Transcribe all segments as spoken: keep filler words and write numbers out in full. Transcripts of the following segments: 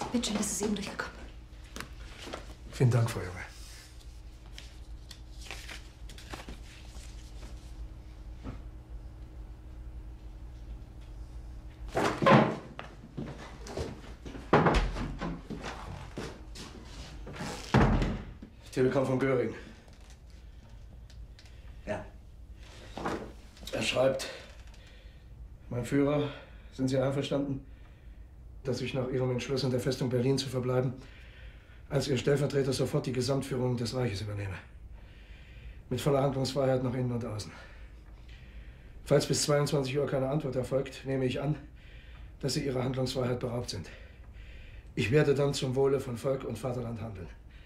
Bitte schön, das ist eben durchgekommen. Vielen Dank, Frau Junge. Telegramm von Göring. Ja. Er schreibt: Mein Führer, sind Sie einverstanden, dass ich nach Ihrem Entschluss, in der Festung Berlin zu verbleiben, als Ihr Stellvertreter sofort die Gesamtführung des Reiches übernehme? Mit voller Handlungsfreiheit nach innen und außen. Falls bis zweiundzwanzig Uhr keine Antwort erfolgt, nehme ich an, dass Sie Ihrer Handlungsfreiheit beraubt sind. Ich werde dann zum Wohle von Volk und Vaterland handeln.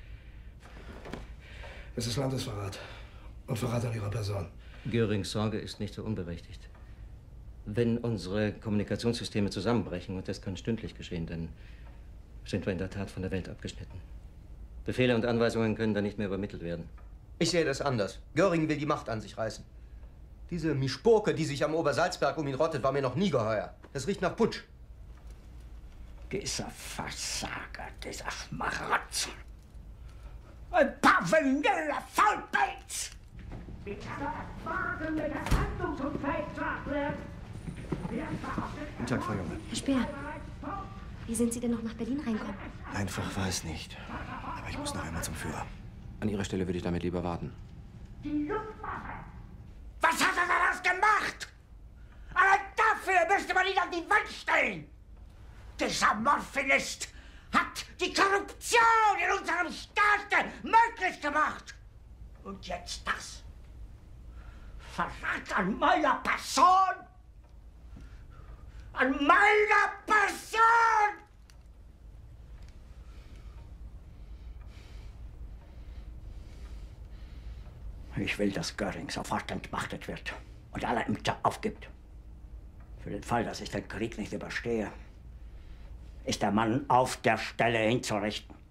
Es ist Landesverrat und Verrat an Ihrer Person. Görings Sorge ist nicht so unberechtigt. Wenn unsere Kommunikationssysteme zusammenbrechen, und das kann stündlich geschehen, dann sind wir in der Tat von der Welt abgeschnitten. Befehle und Anweisungen können dann nicht mehr übermittelt werden. Ich sehe das anders. Göring will die Macht an sich reißen. Diese Mischpurke, die sich am Obersalzberg um ihn rottet, war mir noch nie geheuer. Das riecht nach Putsch. Dieser Versager, dieser Schmarotzer. Ein paveneller Faulpelz! Wie kann er wagen, mit der Handlungsunfähig zu erklären? Guten Tag, Frau Junge. Herr Speer, wie sind Sie denn noch nach Berlin reinkommen? Einfach war es nicht. Aber ich muss noch einmal zum Führer. An Ihrer Stelle würde ich damit lieber warten. Die Luftwaffe! Was hat er da das gemacht? Allein dafür müsste man ihn an die Wand stellen! Dieser Morphinist hat die Korruption in unserem Staat möglich gemacht! Und jetzt das? Verrat an meiner Person! An meiner Person! Ich will, dass Göring sofort entmachtet wird und alle Ämter aufgibt. Für den Fall, dass ich den Krieg nicht überstehe, ist der Mann auf der Stelle hinzurichten.